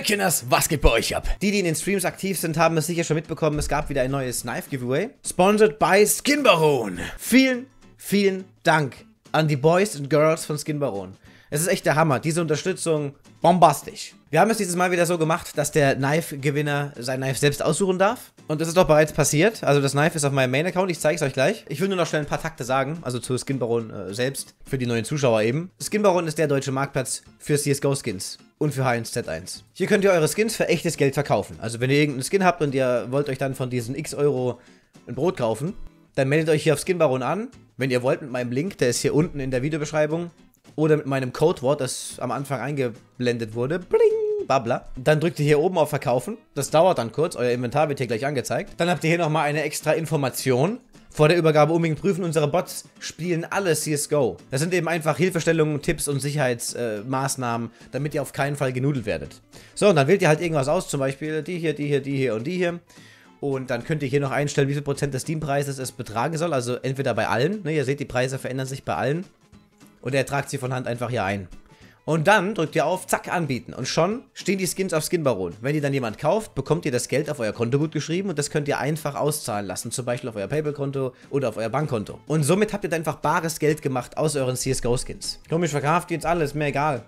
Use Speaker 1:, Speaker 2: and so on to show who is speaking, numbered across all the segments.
Speaker 1: Hey Kinders, was geht bei euch ab? Die in den Streams aktiv sind, haben es sicher schon mitbekommen, es gab wieder ein neues Knife-Giveaway. Sponsored by Skin Baron. Vielen, vielen Dank an die Boys und Girls von Skin Baron. Es ist echt der Hammer, diese Unterstützung bombastisch. Wir haben es dieses Mal wieder so gemacht, dass der Knife-Gewinner sein Knife selbst aussuchen darf. Und das ist doch bereits passiert. Also das Knife ist auf meinem Main-Account, ich zeige es euch gleich. Ich will nur noch schnell ein paar Takte sagen, also zu Skin Baron selbst, für die neuen Zuschauer eben. Skin Baron ist der deutsche Marktplatz für CSGO-Skins und für H1Z1. Hier könnt ihr eure Skins für echtes Geld verkaufen. Also wenn ihr irgendeinen Skin habt und ihr wollt euch dann von diesen x Euro ein Brot kaufen, dann meldet euch hier auf Skin Baron an. Wenn ihr wollt mit meinem Link, der ist hier unten in der Videobeschreibung. Oder mit meinem Codewort, das am Anfang eingeblendet wurde. Bling, Babla. Dann drückt ihr hier oben auf Verkaufen. Das dauert dann kurz. Euer Inventar wird hier gleich angezeigt. Dann habt ihr hier nochmal eine extra Information. Vor der Übergabe unbedingt prüfen. Unsere Bots spielen alle CSGO. Das sind eben einfach Hilfestellungen, Tipps und Sicherheitsmaßnahmen, damit ihr auf keinen Fall genudelt werdet. So, und dann wählt ihr halt irgendwas aus. Zum Beispiel die hier, die hier, die hier und die hier. Und dann könnt ihr hier noch einstellen, wie viel Prozent des Steam-Preises es betragen soll. Also entweder bei allen. Ne, ihr seht, die Preise verändern sich bei allen. Und er tragt sie von Hand einfach hier ein. Und dann drückt ihr auf, zack, anbieten. Und schon stehen die Skins auf Skin Baron. Wenn die dann jemand kauft, bekommt ihr das Geld auf euer Konto gut geschrieben und das könnt ihr einfach auszahlen lassen. Zum Beispiel auf euer PayPal-Konto oder auf euer Bankkonto. Und somit habt ihr dann einfach bares Geld gemacht aus euren CSGO-Skins. Komisch, verkauft jetzt alles, mir egal.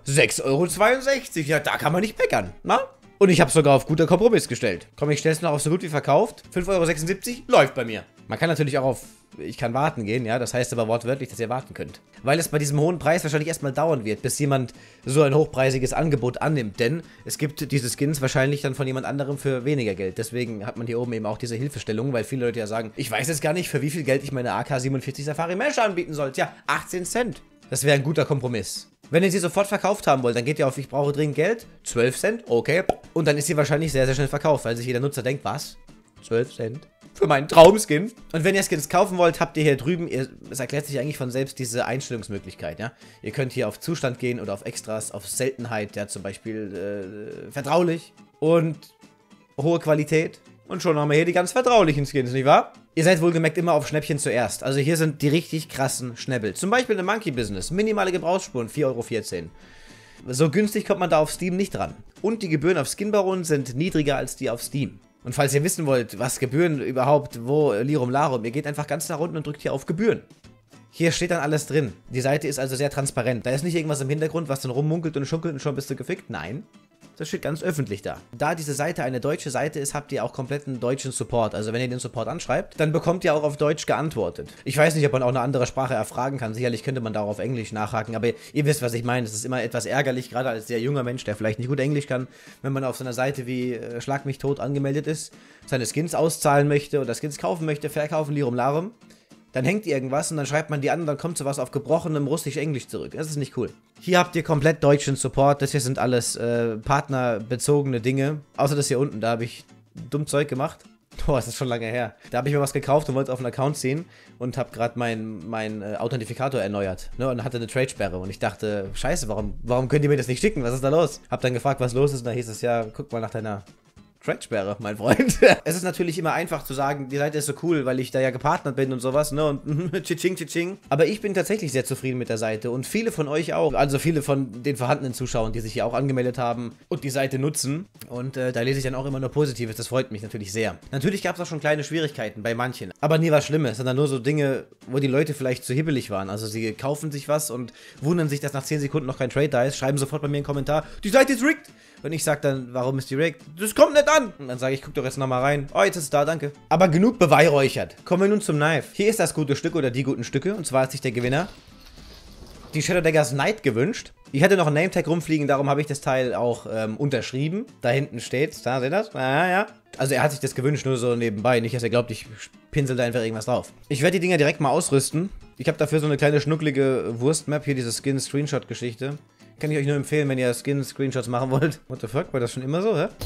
Speaker 1: 6,62 €, ja, da kann man nicht meckern, na? Und ich habe sogar auf guter Kompromiss gestellt. Komm, ich stelle es noch auf so gut wie verkauft. 5,76 € läuft bei mir. Man kann natürlich auch auf ich kann warten gehen, ja, das heißt aber wortwörtlich, dass ihr warten könnt. Weil es bei diesem hohen Preis wahrscheinlich erstmal dauern wird, bis jemand so ein hochpreisiges Angebot annimmt. Denn es gibt diese Skins wahrscheinlich dann von jemand anderem für weniger Geld. Deswegen hat man hier oben eben auch diese Hilfestellung, weil viele Leute ja sagen, ich weiß jetzt gar nicht, für wie viel Geld ich meine AK-47 Safari Mesh anbieten soll. Tja, 18 Cent. Das wäre ein guter Kompromiss. Wenn ihr sie sofort verkauft haben wollt, dann geht ihr auf ich brauche dringend Geld, 12 Cent, okay. Und dann ist sie wahrscheinlich sehr, sehr schnell verkauft, weil sich jeder Nutzer denkt, was? 12 Cent? Für meinen Traumskin. Und wenn ihr Skins kaufen wollt, habt ihr hier drüben, es erklärt sich eigentlich von selbst, diese Einstellungsmöglichkeit, ja. Ihr könnt hier auf Zustand gehen oder auf Extras, auf Seltenheit, ja, zum Beispiel vertraulich und hohe Qualität. Und schon haben wir hier die ganz vertraulichen Skins, nicht wahr? Ihr seid wohlgemerkt immer auf Schnäppchen zuerst. Also hier sind die richtig krassen Schnäppel. Zum Beispiel eine Monkey Business, minimale Gebrauchsspuren, 4,14 €. So günstig kommt man da auf Steam nicht dran. Und die Gebühren auf Skin Baron sind niedriger als die auf Steam. Und falls ihr wissen wollt, was Gebühren überhaupt, wo Lirum Larum, ihr geht einfach ganz nach unten und drückt hier auf Gebühren. Hier steht dann alles drin. Die Seite ist also sehr transparent. Da ist nicht irgendwas im Hintergrund, was dann rummunkelt und schunkelt und schon bist du gefickt. Nein, das steht ganz öffentlich da. Da diese Seite eine deutsche Seite ist, habt ihr auch kompletten deutschen Support. Also wenn ihr den Support anschreibt, dann bekommt ihr auch auf Deutsch geantwortet. Ich weiß nicht, ob man auch eine andere Sprache erfragen kann. Sicherlich könnte man da auch auf Englisch nachhaken. Aber ihr wisst, was ich meine. Es ist immer etwas ärgerlich, gerade als sehr junger Mensch, der vielleicht nicht gut Englisch kann, wenn man auf so einer Seite wie Schlag mich tot angemeldet ist, seine Skins auszahlen möchte oder Skins kaufen möchte, verkaufen, Lirum Larum. Dann hängt irgendwas und dann schreibt man die an und dann kommt sowas auf gebrochenem Russisch-Englisch zurück. Das ist nicht cool. Hier habt ihr komplett deutschen Support. Das hier sind alles partnerbezogene Dinge. Außer das hier unten, da habe ich dumm Zeug gemacht. Boah, das ist schon lange her. Da habe ich mir was gekauft und wollte es auf einen Account ziehen und habe gerade mein Authentifikator erneuert. Ne, und hatte eine Trade-Sperre. Und ich dachte, scheiße, warum könnt ihr mir das nicht schicken? Was ist da los? Hab dann gefragt, was los ist. Und da hieß es, ja, guck mal nach deiner Trade-Sperre, mein Freund. Es ist natürlich immer einfach zu sagen, die Seite ist so cool, weil ich da ja gepartnert bin und sowas, ne, und tsching, tsching. Aber ich bin tatsächlich sehr zufrieden mit der Seite und viele von euch auch. Also viele von den vorhandenen Zuschauern, die sich hier auch angemeldet haben und die Seite nutzen. Und da lese ich dann auch immer nur Positives, das freut mich natürlich sehr. Natürlich gab es auch schon kleine Schwierigkeiten bei manchen, aber nie was Schlimmes, sondern nur so Dinge, wo die Leute vielleicht zu hibbelig waren. Also sie kaufen sich was und wundern sich, dass nach 10 Sekunden noch kein Trade da ist, schreiben sofort bei mir einen Kommentar, die Seite ist rigged! Und ich sag dann, warum ist die rigged? Das kommt nicht an! Und dann sage ich, guck doch jetzt nochmal rein. Oh, jetzt ist es da, danke. Aber genug beweihräuchert. Kommen wir nun zum Knife. Hier ist das gute Stück oder die guten Stücke. Und zwar hat sich der Gewinner die Shadow Daggers Knight gewünscht. Ich hatte noch einen Nametag rumfliegen, darum habe ich das Teil auch unterschrieben. Da hinten steht's. Da, seht ihr das? Ah, ja. Also er hat sich das gewünscht, nur so nebenbei. Nicht, dass er glaubt, ich pinsel da einfach irgendwas drauf. Ich werde die Dinger direkt mal ausrüsten. Ich habe dafür so eine kleine schnucklige Wurstmap. Hier diese Skin-Screenshot-Geschichte. Kann ich euch nur empfehlen, wenn ihr Skin-Screenshots machen wollt. What the fuck? War das schon immer so, hä?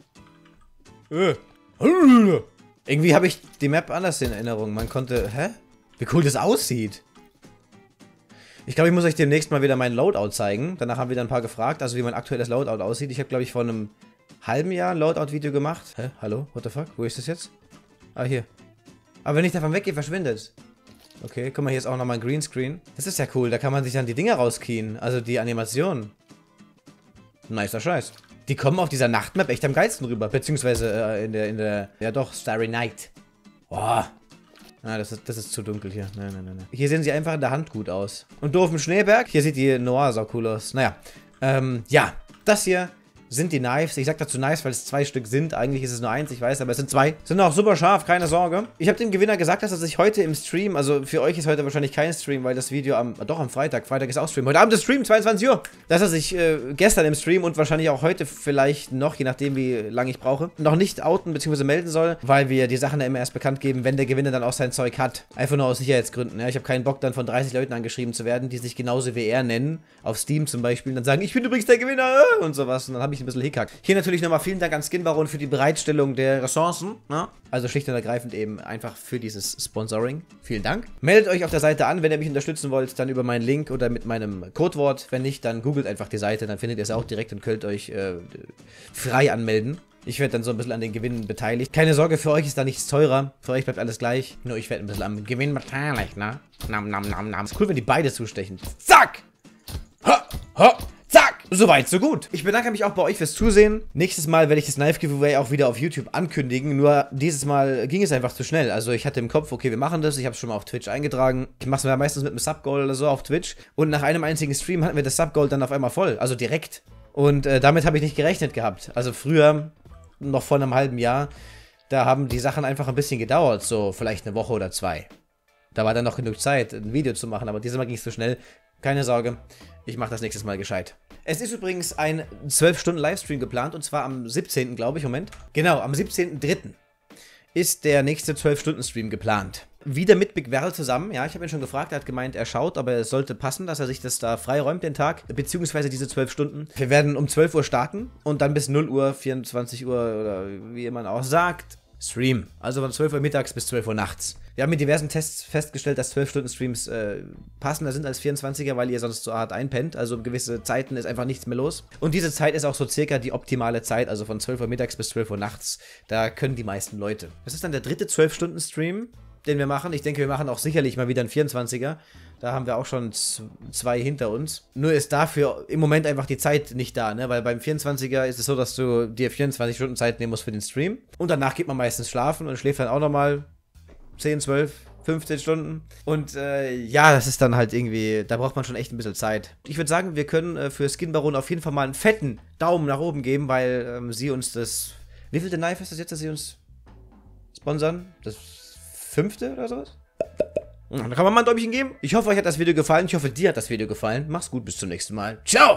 Speaker 1: Irgendwie habe ich die Map anders in Erinnerung. Man konnte... Hä? Wie cool das aussieht. Ich glaube, ich muss euch demnächst mal wieder mein Loadout zeigen. Danach haben wieder ein paar gefragt, also wie mein aktuelles Loadout aussieht. Ich habe, glaube ich, vor einem halben Jahr ein Loadout-Video gemacht. Hä? Hallo? What the fuck? Wo ist das jetzt? Ah, hier. Aber wenn ich davon weggehe, verschwindet es. Okay, guck mal, hier ist auch nochmal ein Greenscreen. Das ist ja cool, da kann man sich dann die Dinger rauskien. Also die Animation. Nicer Scheiß. Die kommen auf dieser Nachtmap echt am geilsten rüber. Beziehungsweise ja doch, Starry Night. Boah. Ah, das ist zu dunkel hier. Nein. Hier sehen sie einfach in der Hand gut aus. Und doof im Schneeberg. Hier sieht die Noir sau cool aus. Naja. Ja. Das hier sind die Knives. Ich sag dazu Knives, weil es 2 Stück sind. Eigentlich ist es nur 1, ich weiß, aber es sind 2. Sind auch super scharf, keine Sorge. Ich habe dem Gewinner gesagt, dass er sich heute im Stream, also für euch ist heute wahrscheinlich kein Stream, weil das Video am Freitag ist auch Stream. Heute Abend ist Stream, 22 Uhr. Dass er sich gestern im Stream und wahrscheinlich auch heute vielleicht noch, je nachdem wie lange ich brauche, noch nicht outen bzw. melden soll, weil wir die Sachen ja immer erst bekannt geben, wenn der Gewinner dann auch sein Zeug hat. Einfach nur aus Sicherheitsgründen. Ja? Ich habe keinen Bock dann von 30 Leuten angeschrieben zu werden, die sich genauso wie er nennen, auf Steam zum Beispiel, und dann sagen, ich bin übrigens der Gewinner und sowas. Und dann habe ich ein bisschen Hickhack. Hier natürlich nochmal vielen Dank an Skinbaron für die Bereitstellung der Ressourcen. Ne? Also schlicht und ergreifend eben einfach für dieses Sponsoring. Vielen Dank. Meldet euch auf der Seite an, wenn ihr mich unterstützen wollt, dann über meinen Link oder mit meinem Codewort. Wenn nicht, dann googelt einfach die Seite, dann findet ihr es auch direkt und könnt euch frei anmelden. Ich werde dann so ein bisschen an den Gewinnen beteiligt. Keine Sorge, für euch ist da nichts teurer. Für euch bleibt alles gleich. Nur ich werde ein bisschen am Gewinn beteiligt, ne? Ist cool, wenn die beide zustechen. Zack! Ha! Ha! Zack! Soweit, so gut. Ich bedanke mich auch bei euch fürs Zusehen. Nächstes Mal werde ich das Knife-Giveaway auch wieder auf YouTube ankündigen. Nur dieses Mal ging es einfach zu schnell. Also ich hatte im Kopf, okay, wir machen das. Ich habe es schon mal auf Twitch eingetragen. Ich mache es ja meistens mit einem Subgoal oder so auf Twitch. Und nach einem einzigen Stream hatten wir das Subgoal dann auf einmal voll. Also direkt. Und damit habe ich nicht gerechnet gehabt. Also früher, noch vor einem halben Jahr, da haben die Sachen einfach ein bisschen gedauert. So vielleicht eine Woche oder 2. Da war dann noch genug Zeit, ein Video zu machen. Aber dieses Mal ging es zu schnell. Keine Sorge, ich mache das nächstes Mal gescheit. Es ist übrigens ein 12-Stunden-Livestream geplant, und zwar am 17., glaube ich, Moment. Genau, am 17.03. ist der nächste 12-Stunden-Stream geplant. Wieder mit Big Werl zusammen, ja, ich habe ihn schon gefragt, er hat gemeint, er schaut, aber es sollte passen, dass er sich das da freiräumt, den Tag, beziehungsweise diese 12 Stunden. Wir werden um 12 Uhr starten und dann bis 0 Uhr, 24 Uhr oder wie man auch sagt, Stream. Also von 12 Uhr mittags bis 12 Uhr nachts. Wir haben mit diversen Tests festgestellt, dass 12-Stunden-Streams passender sind als 24er, weil ihr sonst so hart einpennt. Also um gewisse Zeiten ist einfach nichts mehr los. Und diese Zeit ist auch so circa die optimale Zeit, also von 12 Uhr mittags bis 12 Uhr nachts. Da können die meisten Leute. Das ist dann der dritte 12-Stunden-Stream, den wir machen. Ich denke, wir machen auch sicherlich mal wieder einen 24er. Da haben wir auch schon 2 hinter uns. Nur ist dafür im Moment einfach die Zeit nicht da, ne? Weil beim 24er ist es so, dass du dir 24 Stunden Zeit nehmen musst für den Stream. Und danach geht man meistens schlafen und schläft dann auch nochmal 10, 12, 15 Stunden. Und ja, das ist dann halt irgendwie, da braucht man schon echt ein bisschen Zeit. Ich würde sagen, wir können für Skinbaron auf jeden Fall mal einen fetten Daumen nach oben geben, weil sie uns das... Wie viel Knife ist das jetzt, dass sie uns sponsern? Das 5. oder sowas? Da kann man mal ein Däumchen geben. Ich hoffe, euch hat das Video gefallen. Ich hoffe, dir hat das Video gefallen. Mach's gut, bis zum nächsten Mal. Ciao!